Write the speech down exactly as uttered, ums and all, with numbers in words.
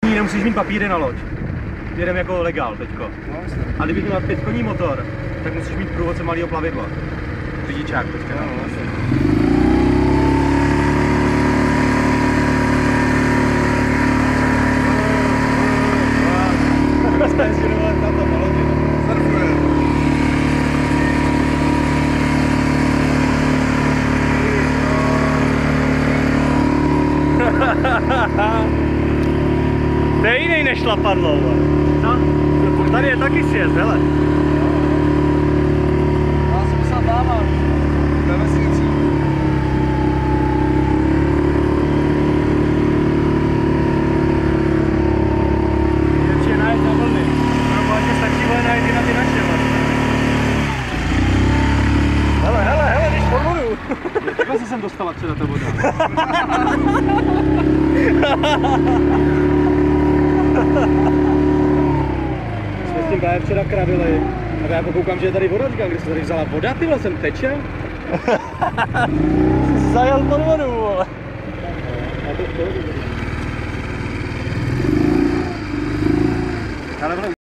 Nemusíš mít papíry na loď. Jedem jako legál teďko. A kdybych měl pět koní motor, tak musíš mít průvodce malého plavidla. Řidičák prostě. No, vlastně. To je jiný než šlapadlo. Co? Tady je taky sjezd, hele. Já jsem musel dávat. Na vesnici. Lepší je najet na vlny. No, ať stačí vole najít i na ty naše vlastně. Hele, hele, hele, když pod vodu. Takhle se sem dostala třeba ta voda. Jsme s tím právě včera kravili. A já pokoukám, že je tady voda, říkám, kde se tady vzala voda, tyhle sem teče. Zajel pod vodu, vole. A to v pohodě. Ale